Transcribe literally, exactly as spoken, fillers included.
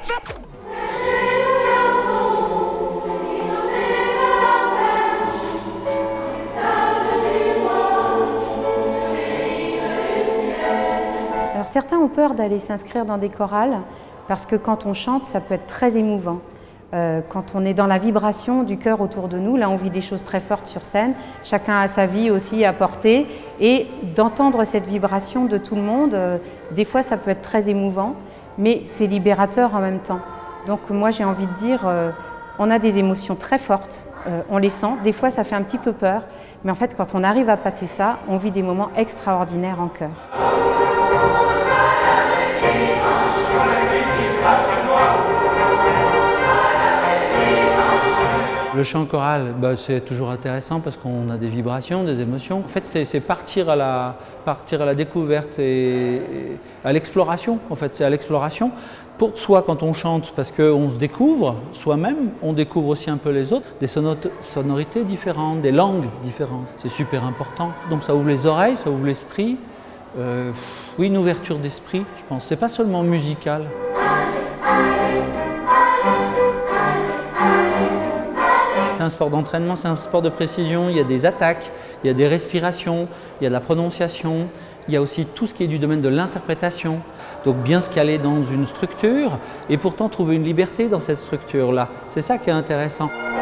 Alors certains ont peur d'aller s'inscrire dans des chorales parce que quand on chante, ça peut être très émouvant. Euh, quand on est dans la vibration du cœur autour de nous, là on vit des choses très fortes sur scène, chacun a sa vie aussi à porter et d'entendre cette vibration de tout le monde, euh, des fois ça peut être très émouvant, mais c'est libérateur en même temps. Donc moi j'ai envie de dire, euh, on a des émotions très fortes, euh, on les sent, des fois ça fait un petit peu peur, mais en fait quand on arrive à passer ça, on vit des moments extraordinaires en chœur. Le chant choral, bah, c'est toujours intéressant parce qu'on a des vibrations, des émotions. En fait, c'est partir à la, partir à la découverte et, et à l'exploration. En fait, c'est à l'exploration pour soi quand on chante, parce qu'on se découvre soi-même, on découvre aussi un peu les autres, des sonorités différentes, des langues différentes. C'est super important. Donc ça ouvre les oreilles, ça ouvre l'esprit. Euh, oui, une ouverture d'esprit, je pense. C'est pas seulement musical. C'est un sport d'entraînement, c'est un sport de précision, il y a des attaques, il y a des respirations, il y a de la prononciation, il y a aussi tout ce qui est du domaine de l'interprétation. Donc bien se caler dans une structure et pourtant trouver une liberté dans cette structure-là. C'est ça qui est intéressant.